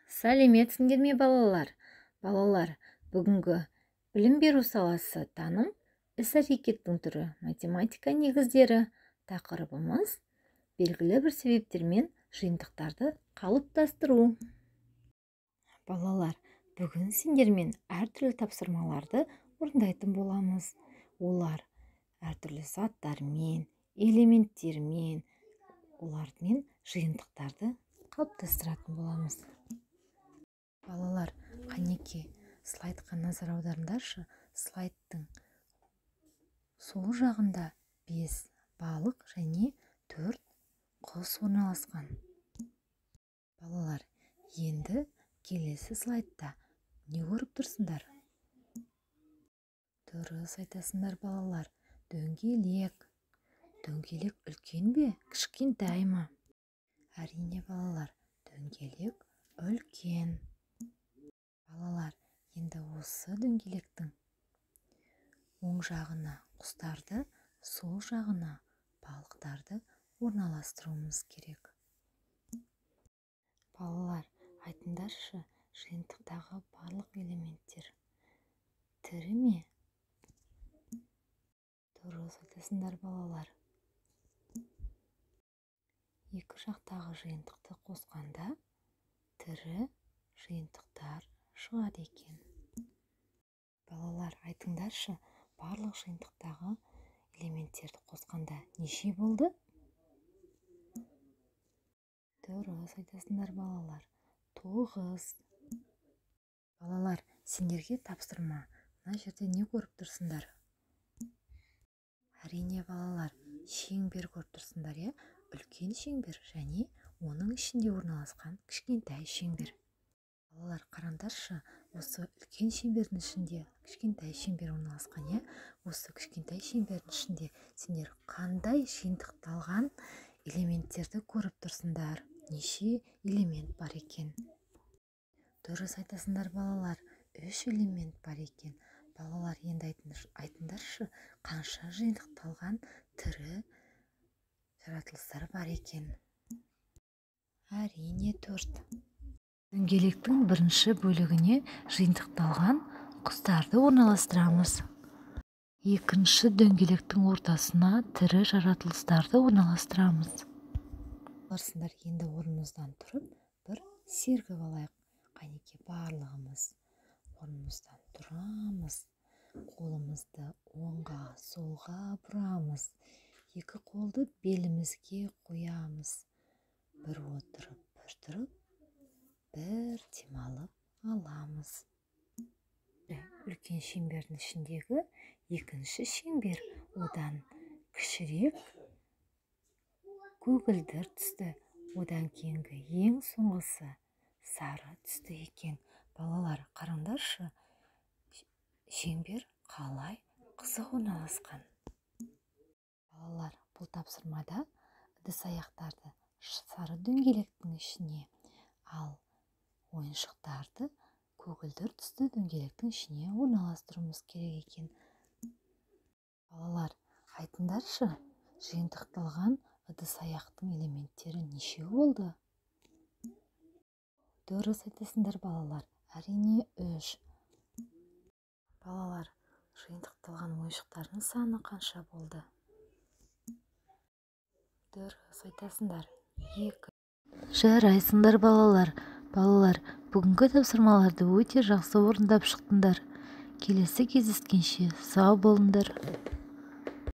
Сәлеметсіңдер ме балалар? Балалар, бүгінгі білім беру саласы таным, іс-әрекеттің түрі, математика негіздері тақырыбымыз белгілі бір себептермен жиынтықтарды қалыптастыру. Балалар, бүгін сендермен әртүрлі тапсырмаларды орындайтын боламыз. Олар әртүрлі заттармен, элементтермен, олармен жиынтықтарды қалыптастыратын боламыз. Балалар, қанеке, слайдқа назар аударыңдаршы. Слайдтың сол жағында 5 балық және 4 құс орналасқан. Балалар, енді келесі слайдта не көріп тұрсыңдар? Дұрыс айтасыңдар балалар. Дөңгелек. Дөңгелек үлкен бе, кішкентай ма? Әрине балалар, дөңгелек үлкен. Балалар, енді осы дөңгелектің оң жағына құстарды, сол жағына балықтарды орналастыруымыз керек. Балалар, айтыңдаршы, жиынтықтағы барлық элементтер тірі ме? Дұрыс айтасыңдар балалар. Екі жақтағы жиынтықты қосқанда тірі жиынтықтар шығады екен. Балалар, айтыңдаршы, барлық жиынтықтағы элементтерді қосқанда неше болды? Дұрыс айтасыңдар балалар. 9. Балалар, сендерге тапсырма. Мына жерде не көріп тұрсыңдар? Әрине балалар, шеңбер көріп тұрсыңдар, иә? Үлкен шеңбер және оның ішінде орналасқан кішкентай шеңбер. Балалар, қараңдаршы, осы үлкен шеңбердің ішінде кішкентай шеңбер орналасқан, иә? Осы кішкентай шеңбердің ішінде сендер қандай жиынтықталған элементтерді көріп тұрсыңдар? Неше элемент бар екен? Дұрыс айтасыңдар балалар, 3 элемент бар екен. Балалар, енді айтыңдаршы, қанша жиынтықталған тірі жаратылыстар бар екен? Әрине 4. Дөңгелектің бірінші бөлігіне жиынтықталған құстарды орналастырамыз. Екінші дөңгелектің ортасына тірі жаратылыстарды орналастырамыз. Барсыңдар, енді орнымыздан тұрып, бір сергіп алайық. Қанеке, барлығымыз орнымыздан тұрамыз. Қолымызды оңға, солға бұрамыз. Екі қолды белімізге қоямыз. Бір отырып, бір тұрып, бір демалып аламыз. Үлкен шеңбердің ішіндегі екінші шеңбер одан кішірек көгілдір түсті, одан кейінгі ең соңғысы сары түсті екен. Балалар, қараңдаршы, шеңбер қалай қызық орналасқан. Балалар, бұл тапсырмада ыдыс-аяқтарды сары дөңгелектің ішіне, ал ойыншықтарды көгілдір түсті дөңгелектің ішіне орналастыруымыз керек екен. Балалар, айтыңдаршы, жиынтықталған ыдыс-аяқтың элементтері неше болды? Дұрыс айтасыңдар балалар, әрине 3. Балалар, жиынтықталған ойыншықтардың саны қанша болды? Дұрыс айтасыңдар, 2. Жарайсыңдар балалар. Балалар, бүгінгі тапсырмаларды өте жақсы орындап шықтыңдар. Келесі кездескенше сау болыңдар.